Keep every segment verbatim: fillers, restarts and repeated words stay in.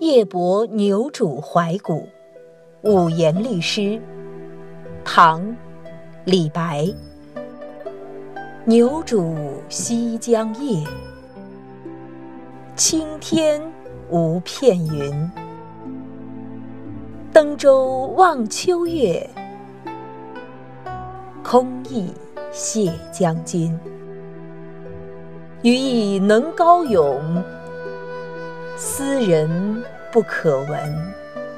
夜泊牛渚怀古，五言律诗。唐，李白。牛渚西江夜，青天无片云。登舟望秋月，空忆谢将军。余亦能高咏，斯人不可闻。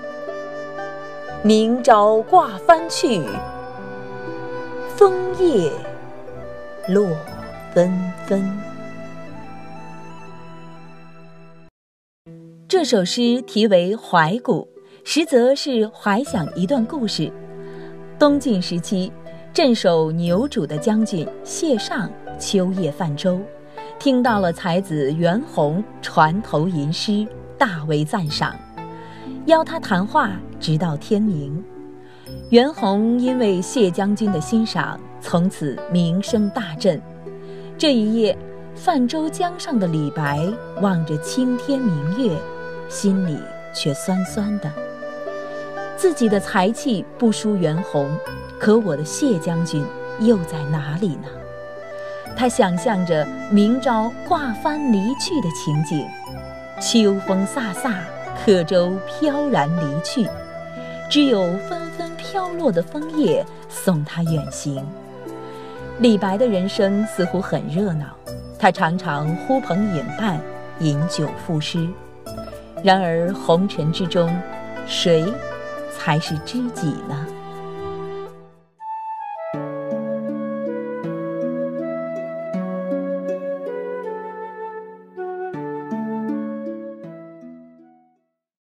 明朝挂帆去，枫叶落纷纷。这首诗题为《怀古》，实则是怀想一段故事。东晋时期，镇守牛渚的将军谢尚秋夜泛舟，听到了才子袁弘船头吟诗，大为赞赏，邀他谈话，直到天明。袁弘因为谢将军的欣赏，从此名声大振。这一夜，泛舟江上的李白望着青天明月，心里却酸酸的。自己的才气不输袁弘，可我的谢将军又在哪里呢？他想象着明朝挂帆离去的情景，秋风飒飒，客舟飘然离去，只有纷纷飘落的枫叶送他远行。李白的人生似乎很热闹，他常常呼朋引伴，饮酒赋诗。然而红尘之中，谁才是知己呢？